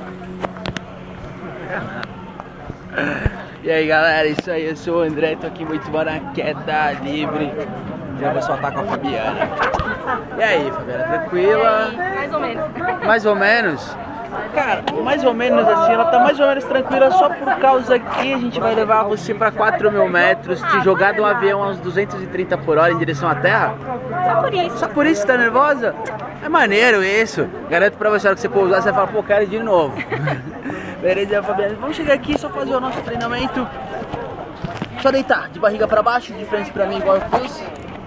E aí galera, isso aí, eu sou o André, tô aqui em Boituva na queda livre. Já vou soltar com a Fabiana. E aí, Fabiana, tranquila? Mais ou menos. Mais ou menos? Cara, mais ou menos assim, ela tá mais ou menos tranquila só por causa que a gente vai levar você pra 4.000 metros, te jogar de um avião a uns 230 por hora em direção à terra. Só por isso. Só por isso você tá nervosa? É maneiro isso. Garanto pra você, na hora que você pousar, você vai falar, pô, quero ir de novo. Beleza, Fabiana? Vamos chegar aqui, só fazer o nosso treinamento. Só deitar, de barriga pra baixo, de frente pra mim, igual eu fiz.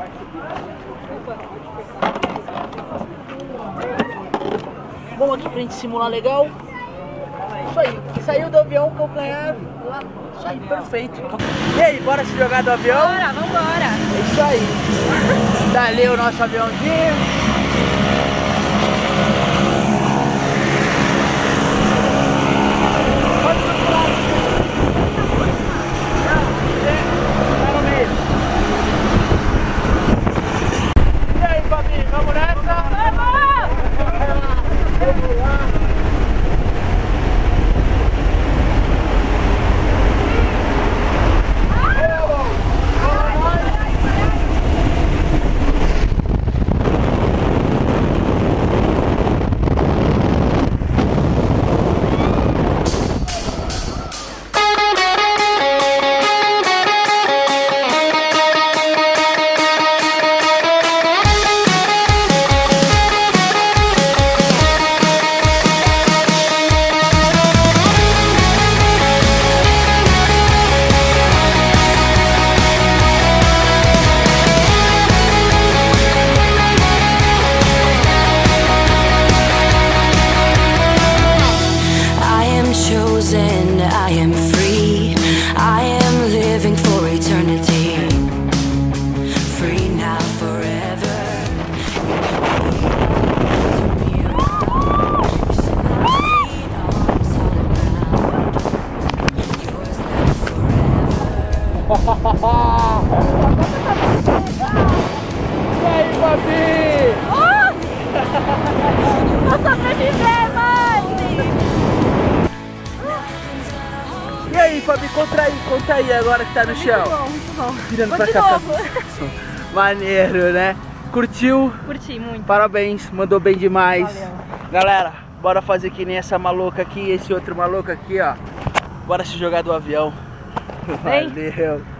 Vamos aqui pra gente simular legal. Isso aí, saiu do avião, calcanhar lá. Isso aí, perfeito. E aí, bora se jogar do avião? Bora, vambora. É isso aí. Dali o nosso aviãozinho. I am free, I am living for eternity. Free now, forever. E aí, Fabi? Vou sobreviver, mãe! E aí, Fabi, conta aí agora que tá no chão. Muito bom. Virando Vou pra de cá. novo. Maneiro, né? Curtiu? Curti muito. Parabéns, mandou bem demais. Valeu. Galera, bora fazer que nem essa maluca aqui, esse outro maluco aqui, ó. Bora se jogar do avião. Vem. Valeu.